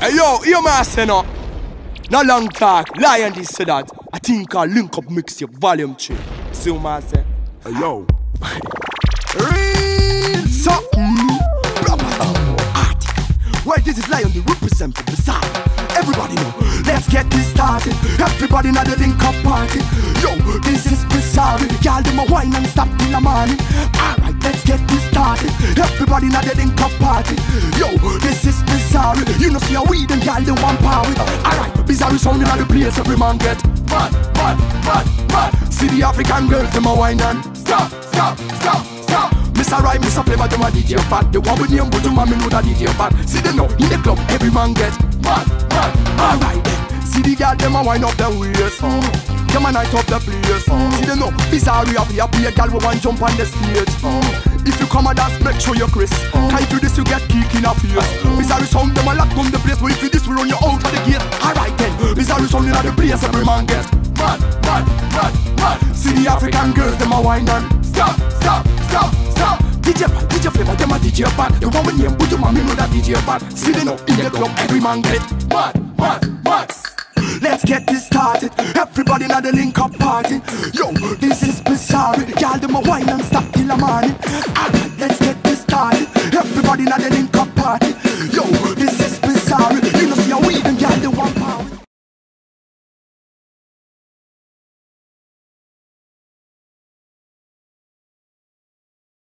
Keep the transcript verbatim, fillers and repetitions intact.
Hey yo, you man say no. No long talk, lie and this to that. I think I'll link up mixtape volume three. See what man say? Hey yo. Real something. Why this is Lion, the represent for BIZZARRI. Everybody know, let's get this started. Everybody now the link up party. Yo, this is BIZZARRI. Y'all them a wine and stop in the morning. Alright, let's get this started. Everybody now the link up party. Yo, this is BIZZARRI. You know see a weed and y'all the one power. Alright, BIZZARRI sounding at the place every man get. Mad, mad, mad, mad. See the African girls them a wine and stop, stop, stop, stop. Mister Right, Mister Flavor, them a D J fat. The one with name but to mommy know that D J fat. See them now, in the club, every man get mad, mad. Alright then, see the girl, them a wind up them waist. uh. Them a nice up the place. uh. See them now, BIZZARRI happy, happy. A girl will want jump on the stage. uh. If you come a dance, make sure you're crisp. uh. Can't you this, you get kick in a face. uh. BIZZARRI sound, them a lock down the place. But if you this, we run you out of the gate. Alright then, BIZZARRI sound in the place, every man get mad, mad, mad, mad. See the African girls, them a wind and stop, stop, stop, stop. D J Pat, D J Flavor, them a D J Pat. The one with name, but your mommy know that D J Pat. See them up in the club, every man get mad, mad, mad. Let's get this started. Everybody now the link up party. Yo, this is BIZZARRI. Y'all them a wine and stop till the morning. Alright, let's get this started. Everybody now the link up party.